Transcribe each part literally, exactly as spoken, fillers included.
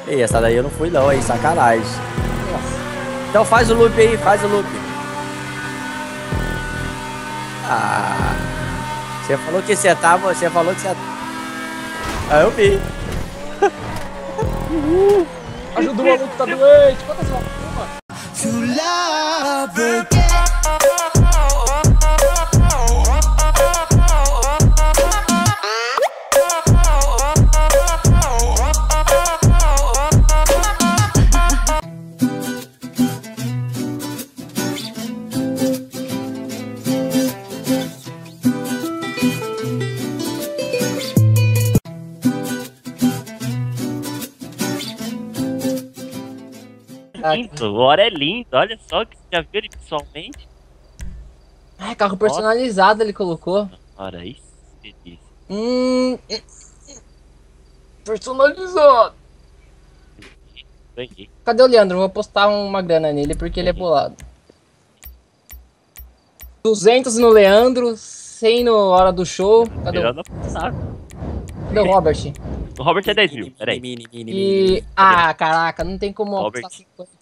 Ei, essa daí eu não fui não, aí, sacanagem. Nossa. Então faz o loop aí, faz o loop. Ah. Você falou que você tava, você falou que você... Ah, eu vi. Uhul. Ajuda o maluco que tá doente. Quantas voltas? Uma. Lindo, o Ora é lindo, olha só que você já viu ele pessoalmente. Ah, carro personalizado ele colocou. Ora, isso que disse. Hum. Personalizado. Ganhei. Cadê o Leandro? Vou postar uma grana nele porque ele é bolado. duzentos no Leandro, cem no Hora do Show. Cadê o... Cadê o Robert? O Robert é dez mil, peraí. E... Ah, caraca, não tem como Robert. apostar cinquenta.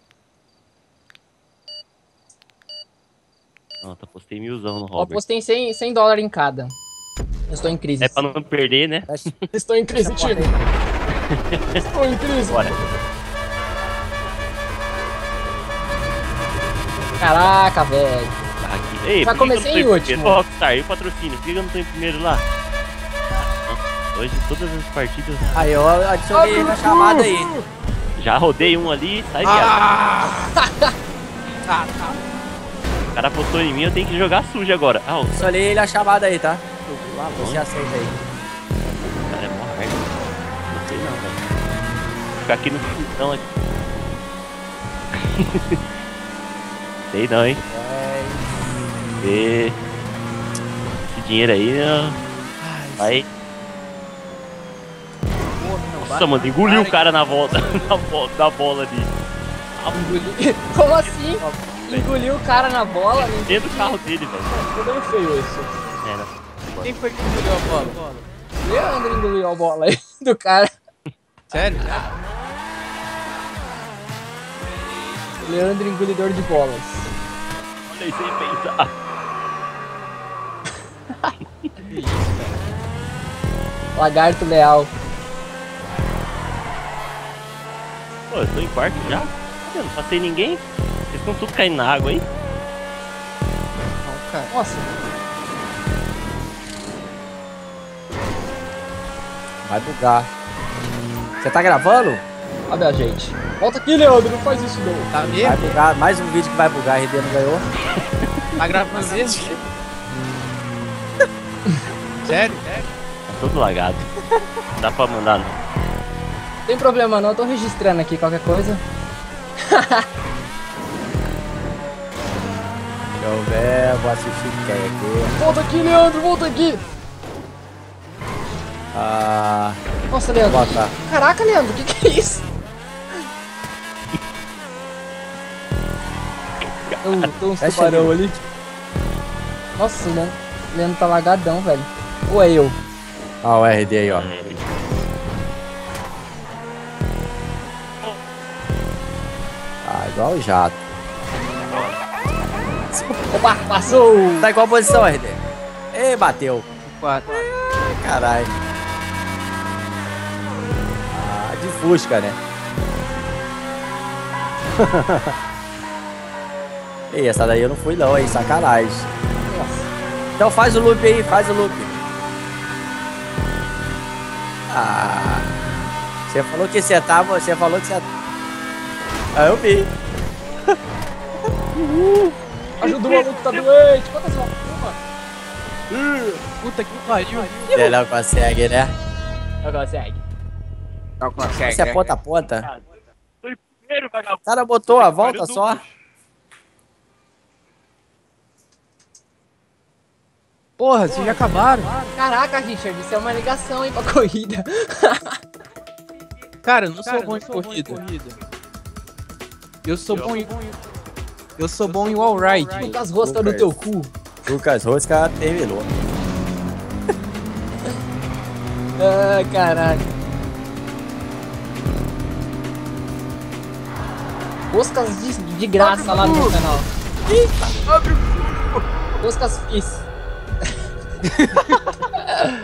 Nossa, postei milzão no Eu Robert. apostei cem, cem dólares em cada. Eu estou em crise. É pra não perder, né? Estou em crise, time. Estou em crise. Bora. Caraca, velho. Aqui. Ei, Já por que comecei que eu em não tô último. primeiro? Rockstar, e o patrocínio? Por que eu não tô em primeiro lá? Nossa, hoje todas as partidas... Aí eu adicionei ele na chamada aí. Já rodei um ali, sai, viado. Ah. Ah, tá. O cara postou em mim, eu tenho que jogar sujo agora. Ah, o Adicionei ele na chamada aí, tá? Ah, você aceita aí. cara é mó hard. Não sei não, velho. Vou ficar aqui no fundão aqui. Sei não, hein? E... Esse dinheiro aí, ó. Vai. Nossa, mano, engoliu o cara na volta. Na volta da bola ali. Como assim? Engoliu o cara na bola? Dentro do carro dele, velho. Ficou bem feio isso. É, né? Quem foi que engoliu a bola? Leandro engoliu a bola aí do cara. Sério? Leandro engolidor de bolas. Olha isso aí, pensar. Lagarto leal. Pô, eu tô em quarto já? Eu não passei ninguém. Eles estão tudo caindo na água aí. Não, cara. Nossa. Vai bugar. Você tá gravando? Olha a gente. Volta aqui, Leandro. Não faz isso não. Tá mesmo? Vai bugar. Mais um vídeo que vai bugar. R D não ganhou. Tá gravando mesmo? Sério? Tá todo lagado. Não dá pra mandar não. Tem problema não. Eu tô registrando aqui qualquer coisa. Deixa eu ver. Vou assistir quem aqui. Volta aqui, Leandro. Volta aqui. Ah... Nossa, Leandro. Bota. Caraca, Leandro. O que que é isso? Tem tem uns Fecha tubarão ali. ali. Nossa, o Leandro, o Leandro tá lagadão, velho. Ou é eu? Ó, o R D aí, ó. Ah, igual o jato. Opa, passou! Tá em qual posição, R D? Ê, bateu. Quatro. Caralho. Ah, de Fusca, né? Ei, essa daí eu não fui não, aí, sacanagem. Nossa. Então faz o loop aí, faz o loop. Ah. Você falou que você tava, você falou que você... Ah, eu vi. Uhul. Ajuda o maluco que tá doente. Quantas voltas? Uma. Puta que pariu. Você não consegue, né? Não consegue. Não consegue. Você é ponta a ponta. Tô em primeiro, vagabundo. O cara botou a volta só. Porra, vocês já acabaram. Caraca, Richard, isso é uma ligação, hein, pra corrida. Cara, eu não sou Cara, bom não em sou bom em corrida. corrida. Eu sou bom em... Eu sou bom em wall ride. Lucas Rosca no teu cu. Lucas Rosca terminou. Ai, caralho. Roscas de, de graça lá no meu canal. Eita, abre o cu. Roscas Fizz.